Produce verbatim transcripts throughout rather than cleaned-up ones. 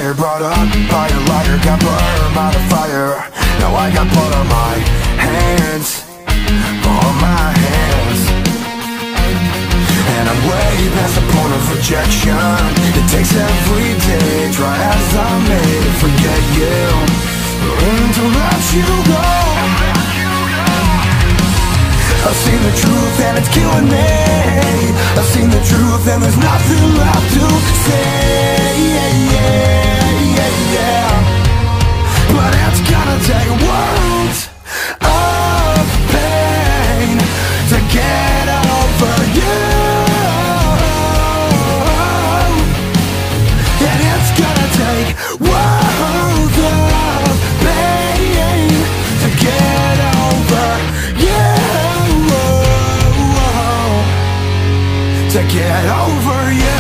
fire, brought up by a liar, got burned by the fire. Now I got blood on my hands, on my hands. And I'm way past the point of rejection. It takes every day, try as I may to forget you, and to let you go. I've seen the truth and it's killing me. I've seen the truth and there's nothing left to say. Yeah, yeah, yeah, yeah. But it's gonna take worlds of pain to get over you. And it's gonna take worlds of pain to get over you. To get over you.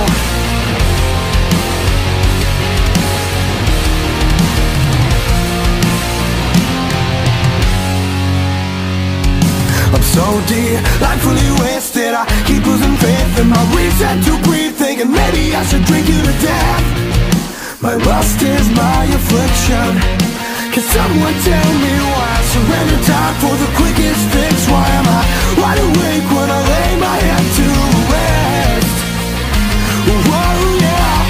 I'm so delightfully wasted, I keep losing faith in my reason to breathe, thinking maybe I should drink you to death. My lust is my affliction. Can someone tell me why I surrender time for the quickest fix? Why am I wide awake when I lay my head to rest? Whoa, yeah.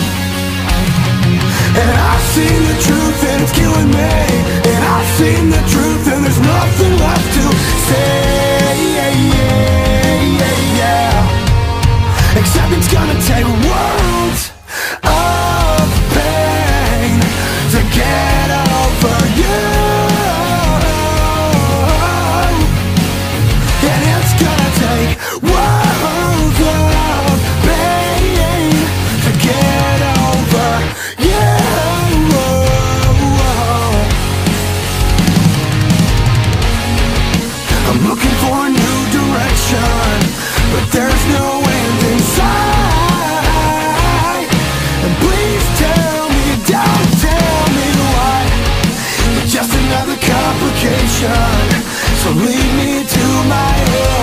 And I've seen the truth and it's killing me. And I've seen the truth and there's nothing left to say. Yeah, yeah, yeah, yeah. Except it's gonna take worlds of pain to get over you. And it's gonna take worlds of pain to get over you. I'm looking for a new direction, but there's no end in sight. And please tell me, don't tell me why. It's just another complication, so lead me to my end.